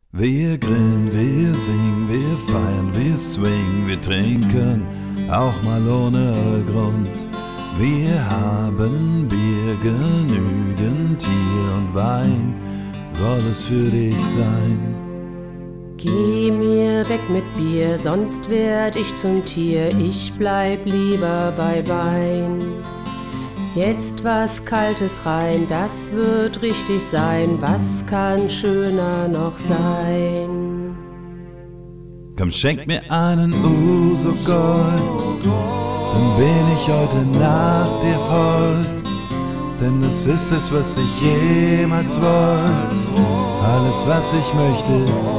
Wir grillen, wir singen, wir feiern, wir swingen, wir trinken, auch mal ohne Grund. Wir haben Bier, genügend Tier und Wein, soll es für dich sein. Geh mir weg mit Bier, sonst werd ich zum Tier, ich bleib lieber bei Wein. Jetzt was Kaltes rein, das wird richtig sein, was kann schöner noch sein? Komm, schenk mir einen Uso Gold, dann bin ich heute nach dir hold. Denn es ist es, was ich jemals wollte, alles was ich möchte ist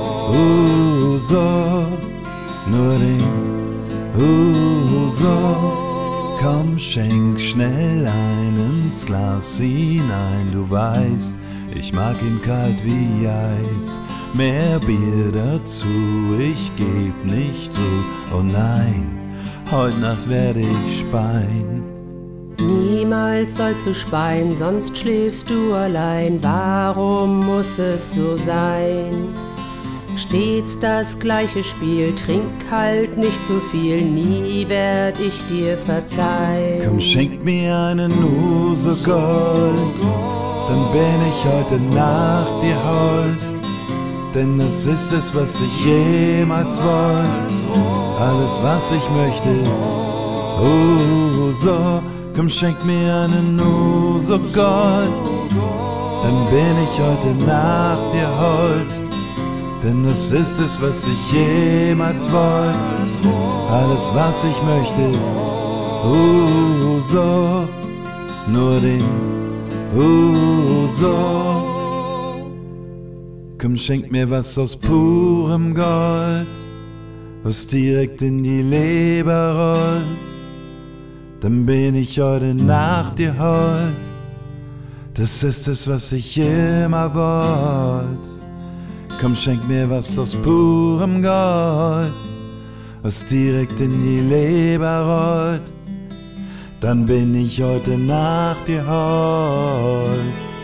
Uso, nur den Uso. Komm, schenk schnell ein ins Glas hinein, du weißt, ich mag ihn kalt wie Eis. Mehr Bier dazu, ich geb nicht zu, oh nein, heut Nacht werde ich speien. Niemals sollst du speien, sonst schläfst du allein, warum muss es so sein? Stets das gleiche Spiel, trink halt nicht zu viel, nie werd ich dir verzeihen. Komm, schenk mir einen Uso Gold, dann bin ich heute nach dir hold. Denn es ist es, was ich jemals wollte, alles was ich möchte ist Uso. Komm, schenk mir einen Uso Gold, dann bin ich heute nach dir hold. Denn es ist es, was ich jemals wollte, alles was ich möchte ist Uso, nur den Uso. Komm, schenk mir was aus purem Gold, was direkt in die Leber rollt. Dann bin ich heute nach dir hold, das ist es, was ich immer wollte. Komm, schenk mir was aus purem Gold, was direkt in die Leber rollt. Dann bin ich heute nach dir hold.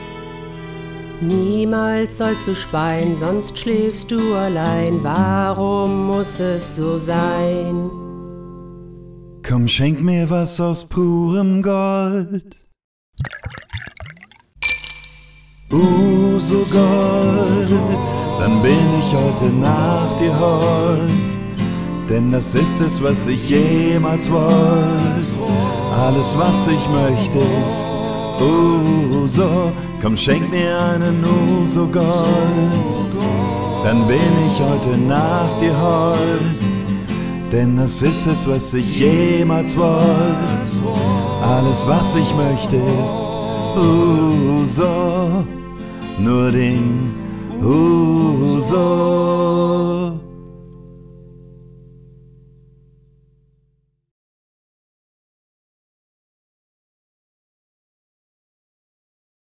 Niemals sollst du speien, sonst schläfst du allein, warum muss es so sein? Komm, schenk mir was aus purem Gold. Uso Gold, dann bin ich heute nach dir hold. Denn das ist es, was ich jemals wollte, alles was ich möchte ist Uso. Komm, schenk mir einen Uso Gold, dann bin ich heute nach dir hold. Denn das ist es, was ich jemals wollte, alles was ich möchte ist Uso, nur den Uso.